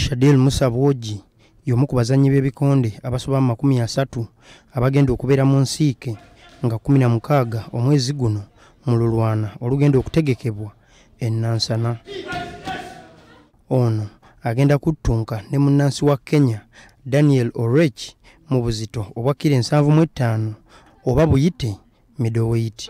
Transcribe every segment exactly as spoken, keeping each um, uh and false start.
Shadir Musa Bwogi y'omu ku bazannyi b'ebikonde abasoba mu makumi asatu abagenda okubeera mu nsiike nga kumi na mukaaga omwezi guno mu lulwana olugenda okutegekebwa e Nansana. Ono agenda kuttunka ne munnansi wa Kenya Daniel Orech mu buzito obwa kilo ensanvu mu etaano oba buyite middleweight.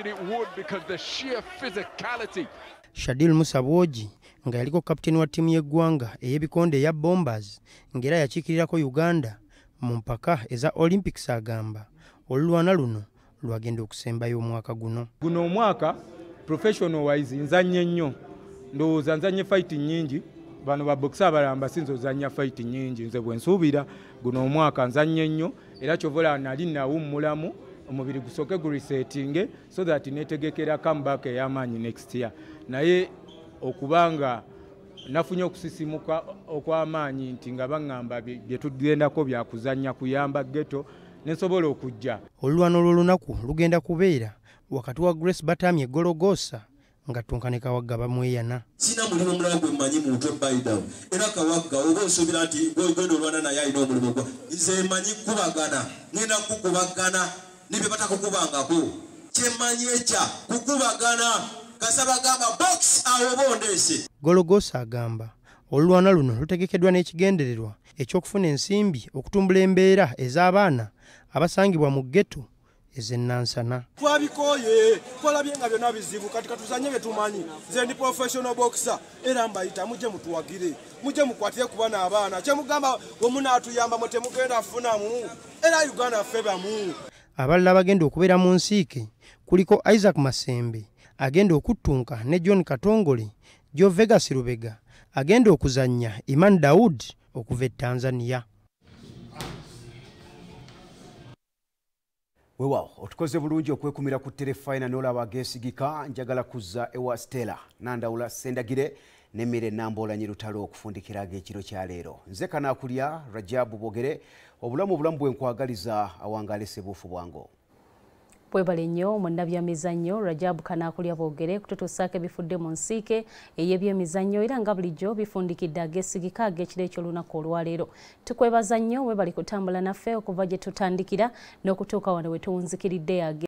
Shadir Musa Bwogi nga yaliko kapiteni wa ttiimu y'eggwanga ey'ebikonde eya Bombers ng'era yakiikirirako Uganda mu mpaka eza Olympics agamba olulwana luno lwagenda okusembayo omwaka guno. Guno omwaka professional wise nzanye nnyo, ndowooza nzanye fight nyingi, bano ba boxer abalamba sinzo zanya fight nyingi, nze bwe nsuubira guno omwaka nzanye nnyo era kyovola nali nawummulamu omubiri gusoke gu resetting so that netegekera comeback ey'amaanyi next year. Naye okubanga nafunye okusisimuka okw'amaanyi nti nga baŋŋamba bye tugendako bya kuzannya kuyamba ghetto nensobola okujja. Olulwana olw'olunaku lugenda kubeera wakati wa Grace Batamye Gologosa nga tunkane Kawagga Bamweyana. Sina mulimu mulala gwe mmanyi mu ntwe bayitawo era Kawagga oba osuubira nti gwegenda olwana naye alina omulimu gwa nze mmanyi kubagana ngenda kukubagana nibye batakukubangako kyemmanyi ekya kukubagana kasaba gamba box awo bondese. Gologosa agamba olulwana luno lutegekeddwa n'ekigendererwa eky'okufuna ensimbi okutumbula embeera ez'abaana abasangibwa mu ghetto ez'e Nansana. Twabikoye twalabye nga byonna bizibu kati katuzanye bye tumanyi. Nze ndi professional boxer era mbayita mujje mutuwagire mujje mukwatire ku bana abaana kyemugamba bwe munaatuyamba mwe temugenda funamu era Uganda ffe bamu. Abalala bagenda okubeera mu nsiike kuliko Isaac Masembe agenda okuttunka ne John Katongole, Joe Vegas Rubega agenda okuzannya Iman Daud okuva e Tanzania. Weewaawo otukoze bulungi okwekumira ku Terefayina n'olaba Ageesigika njagala kuzza ewa Stella Nandawula Sendagire n'emmere Nambolanyi Lutalo okufundikira ag'ekiro kya leero. Nze kanaakulya Rajabu Bwogere obulamu obulamu bwe nkwagaliza awangaale Ssebuufu Bwango. Bwebale nnyo munnabyamizannyo Rajabu Kanaakulya Bwogere kututuusaako ebifudde mu nsiike ey'ebyemizannyo era nga bulijjo bifundikidde Ageesigika ag'ekiro eky'olunaku olwaleero. Tukwebaza nnyo webali kutambula naffe okuva gye tutandikira n'okutuuka wano we tuwunzikiridde.